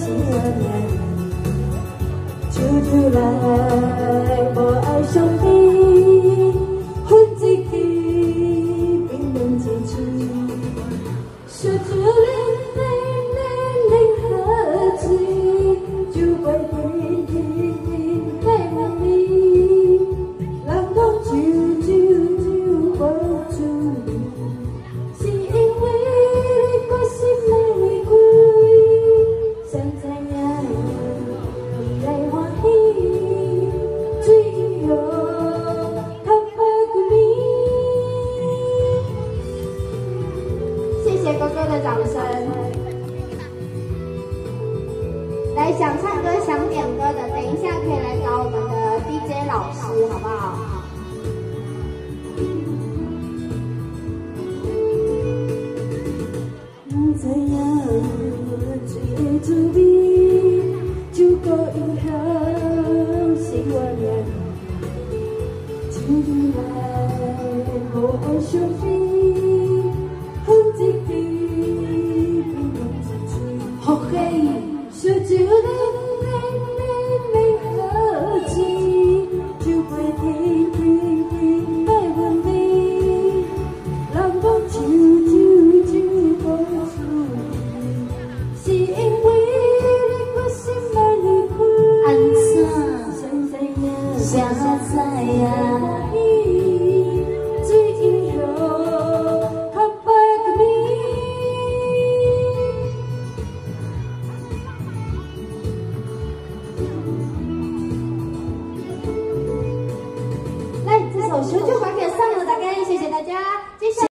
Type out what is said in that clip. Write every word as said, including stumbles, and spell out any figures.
唱出来，无爱伤悲，分一支，冰冷一支，说出冷冷冷冷河水，就怪天天天在梦里，人讲就就就无注意，是因为你关心玫瑰，谁知影？ 谢谢哥哥的掌声。来，想唱歌、想点歌的，等一下可以来找我们的 D J 老师，好不好？